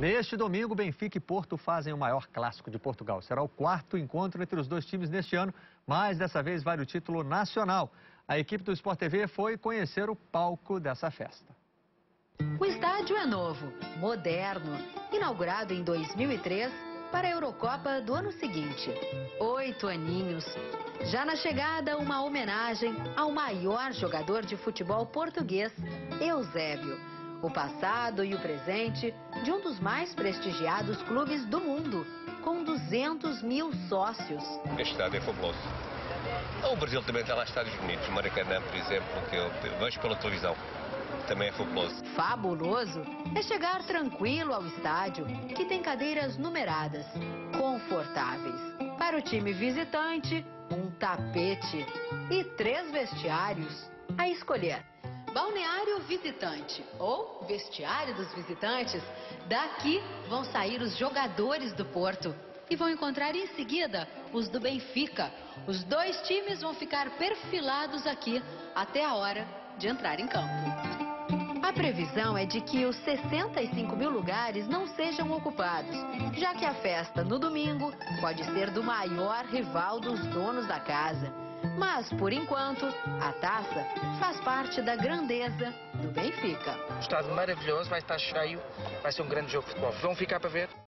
Neste domingo, Benfica e Porto fazem o maior clássico de Portugal. Será o quarto encontro entre os dois times neste ano, mas dessa vez vale o título nacional. A equipe do Sport TV foi conhecer o palco dessa festa. O estádio é novo, moderno, inaugurado em 2003 para a Eurocopa do ano seguinte. 8 aninhos. Já na chegada, uma homenagem ao maior jogador de futebol português, Eusébio. O passado e o presente de um dos mais prestigiados clubes do mundo, com 200 mil sócios. Este estádio é fabuloso. O Brasil também tem lá estádios bonitos. Maracanã, por exemplo, que eu vejo pela televisão, também é fabuloso. Fabuloso é chegar tranquilo ao estádio, que tem cadeiras numeradas, confortáveis. Para o time visitante, um tapete e 3 vestiários a escolher. Balneário visitante ou vestiário dos visitantes. Daqui vão sair os jogadores do Porto e vão encontrar em seguida os do Benfica. Os dois times vão ficar perfilados aqui até a hora de entrar em campo. A previsão é de que os 65 mil lugares não sejam ocupados, já que a festa no domingo pode ser do maior rival dos donos da casa. Mas, por enquanto, a taça faz parte da grandeza do Benfica. O estádio maravilhoso, vai estar cheio, vai ser um grande jogo de futebol. Vão ficar para ver?